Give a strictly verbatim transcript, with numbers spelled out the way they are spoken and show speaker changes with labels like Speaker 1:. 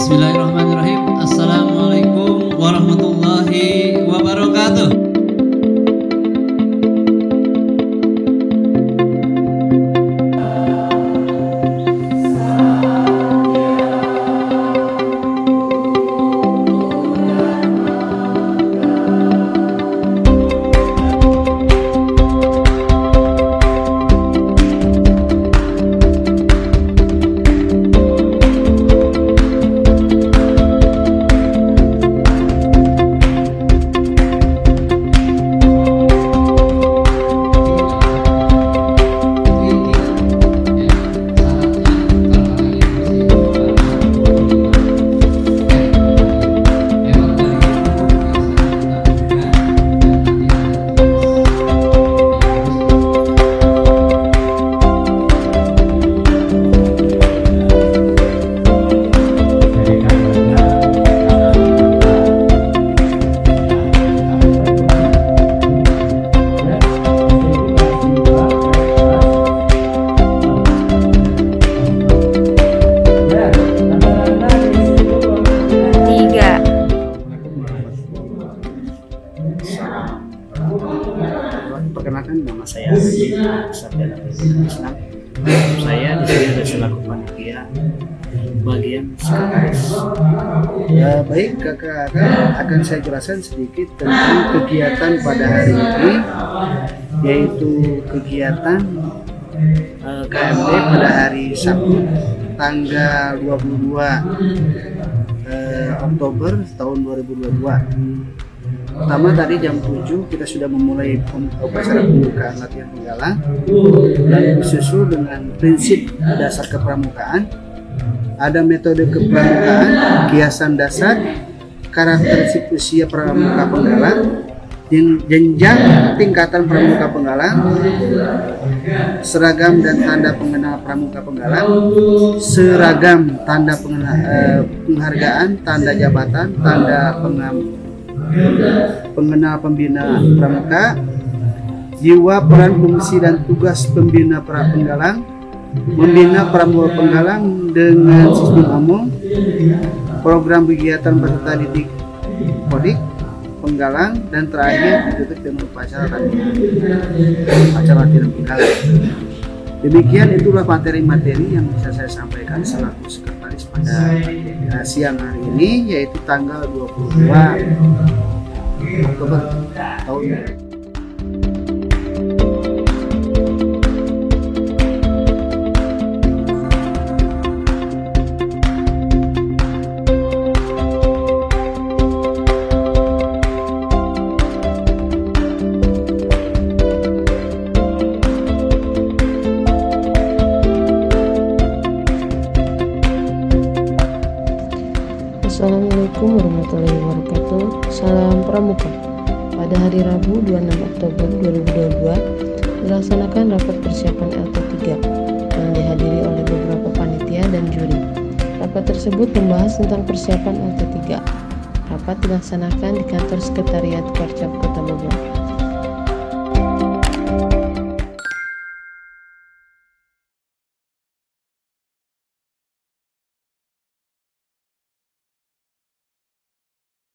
Speaker 1: Bismillahirrahmanirrahim. Assalamualaikum warahmatullahi wabarakatuh.
Speaker 2: Perkenalkan, nama saya Haji Sarjana Pendidikan Islam. Saya di sini ada selaku panitia bagian sekretaris. Ya, baik, kakak-kakak akan saya jelaskan sedikit tentang kegiatan pada hari ini, yaitu kegiatan uh, K M D pada hari Sabtu tanggal dua puluh dua uh, Oktober tahun dua ribu dua puluh dua. Pertama tadi jam tujuh kita sudah memulai upacara pembukaan latihan penggalang, dan disusul dengan prinsip dasar kepramukaan, ada metode kepramukaan, kiasan dasar, karakteristik usia pramuka penggalang, jenjang tingkatan pramuka penggalang, seragam dan tanda pengenal pramuka penggalang, seragam tanda pengenal, eh, penghargaan, tanda jabatan, tanda pengam pengenal pembina pramuka, jiwa peran fungsi dan tugas pembina pra penggalang, membina pramuka penggalang dengan sistem umum, program kegiatan peserta didik kodik penggalang, dan terakhir ditutup dengan upacara latihan upacara latihan penggalang. Demikian itulah materi-materi yang bisa saya sampaikan selaku sekretaris pada uh, siang hari ini, yaitu tanggal dua puluh dua Oktober tahun ini.
Speaker 3: Assalamualaikum warahmatullahi wabarakatuh. Salam Pramuka. Pada hari Rabu dua puluh enam Oktober dua ribu dua puluh dua dilaksanakan rapat persiapan L T tiga yang dihadiri oleh beberapa panitia dan juri. Rapat tersebut membahas tentang persiapan L T tiga. Rapat dilaksanakan di kantor sekretariat Korcap Kota Bogor.